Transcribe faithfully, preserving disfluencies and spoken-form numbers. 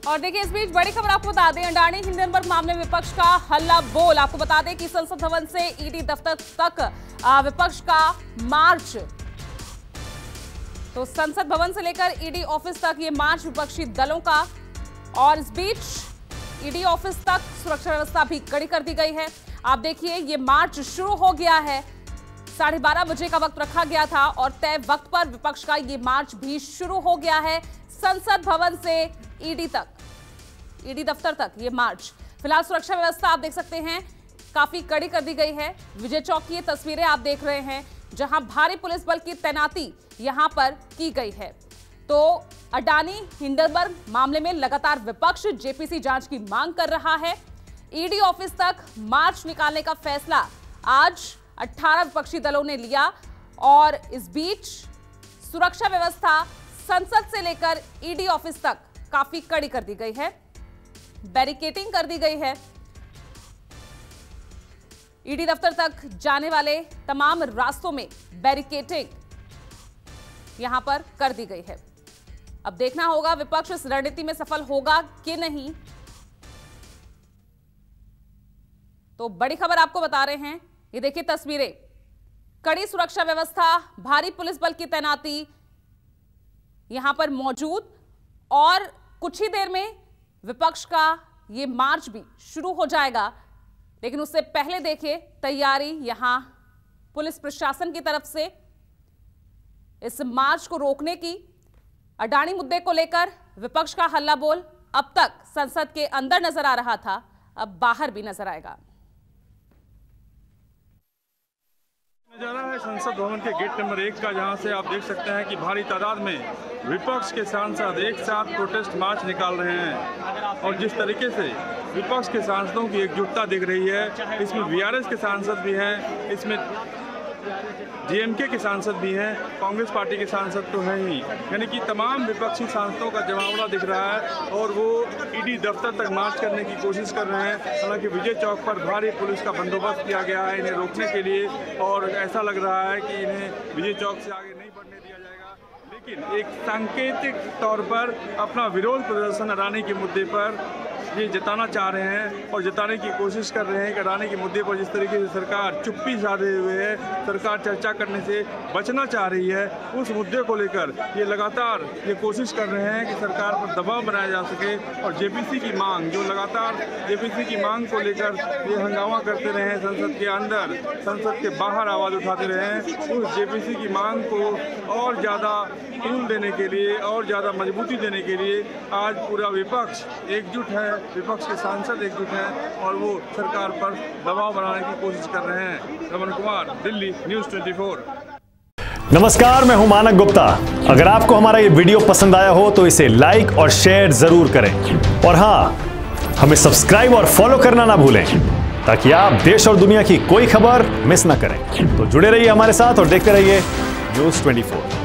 और देखिए इस बीच बड़ी खबर आपको बता दें, अडानी हिंडनबर्ग मामले में विपक्ष का हल्ला बोल। आपको बता दें कि संसद भवन से ईडी दफ्तर तक विपक्ष का मार्च, तो संसद भवन से लेकर ईडी ऑफिस तक ये मार्च विपक्षी दलों का। और इस बीच ईडी ऑफिस तक सुरक्षा व्यवस्था भी कड़ी कर दी गई है। आप देखिए ये मार्च शुरू हो गया है, साढ़े बारह बजे का वक्त रखा गया था और तय वक्त पर विपक्ष का ये मार्च भी शुरू हो गया है। संसद भवन से ईडी तक, ईडी दफ्तर तक ये मार्च। फिलहाल सुरक्षा व्यवस्था आप देख सकते हैं काफी कड़ी कर दी गई है। विजय चौक की ये तस्वीरें आप देख रहे हैं जहां भारी पुलिस बल की तैनाती यहां पर की गई है। तो अडानी हिंडनबर्ग मामले में लगातार विपक्ष जेपीसी जांच की मांग कर रहा है। ईडी ऑफिस तक मार्च निकालने का फैसला आज अठारह विपक्षी दलों ने लिया और इस बीच सुरक्षा व्यवस्था संसद से लेकर ईडी ऑफिस तक काफी कड़ी कर दी गई है, बैरिकेडिंग कर दी गई है। ईडी दफ्तर तक जाने वाले तमाम रास्तों में बैरिकेडिंग यहां पर कर दी गई है। अब देखना होगा विपक्ष इस रणनीति में सफल होगा कि नहीं। तो बड़ी खबर आपको बता रहे हैं, ये देखिए तस्वीरें, कड़ी सुरक्षा व्यवस्था, भारी पुलिस बल की तैनाती यहां पर मौजूद और कुछ ही देर में विपक्ष का ये मार्च भी शुरू हो जाएगा। लेकिन उससे पहले देखिए तैयारी यहां पुलिस प्रशासन की तरफ से इस मार्च को रोकने की। अडानी मुद्दे को लेकर विपक्ष का हल्ला बोल अब तक संसद के अंदर नजर आ रहा था, अब बाहर भी नजर आएगा। नजारा है संसद भवन के गेट नंबर एक का, जहां से आप देख सकते हैं कि भारी तादाद में विपक्ष के सांसद एक साथ प्रोटेस्ट मार्च निकाल रहे हैं। और जिस तरीके से विपक्ष के सांसदों की एकजुटता दिख रही है, इसमें वीआरएस के सांसद भी हैं, इसमें डीएमके के सांसद भी हैं, कांग्रेस पार्टी के सांसद तो हैं ही, यानी कि तमाम विपक्षी सांसदों का जमावड़ा दिख रहा है और वो ईडी दफ्तर तक मार्च करने की कोशिश कर रहे हैं। हालांकि विजय चौक पर भारी पुलिस का बंदोबस्त किया गया है इन्हें रोकने के लिए और ऐसा लग रहा है कि इन्हें विजय चौक से आगे नहीं बढ़ने दिया जाएगा। लेकिन एक सांकेतिक तौर पर अपना विरोध प्रदर्शन अडानी के मुद्दे पर ये जताना चाह रहे हैं और जताने की कोशिश कर रहे हैं कि अडानी के मुद्दे पर जिस तरीके से सरकार चुप्पी साधे हुए है, सरकार चर्चा करने से बचना चाह रही है, उस मुद्दे को लेकर ये लगातार ये कोशिश कर रहे हैं कि सरकार पर दबाव बनाया जा सके। और जेपीसी की मांग, जो लगातार जेपीसी की मांग को लेकर ये हंगामा करते रहे हैं संसद के अंदर, संसद के बाहर आवाज़ उठाते रहे हैं, उस जेपीसी की मांग को और ज़्यादा तूल देने के लिए और ज़्यादा मजबूती देने के लिए आज पूरा विपक्ष एकजुट है, विपक्ष के सांसद एकजुट हैं और वो सरकार पर दबाव बनाने की कोशिश कर रहे हैं। रमन कुमार, दिल्ली, न्यूज़ चौबीस। नमस्कार, मैं हूं मानक गुप्ता। अगर आपको हमारा ये वीडियो पसंद आया हो तो इसे लाइक और शेयर जरूर करें और हां, हमें सब्सक्राइब और फॉलो करना ना भूलें ताकि आप देश और दुनिया की कोई खबर मिस ना करें। तो जुड़े रहिए हमारे साथ और देखते रहिए न्यूज़ चौबीस।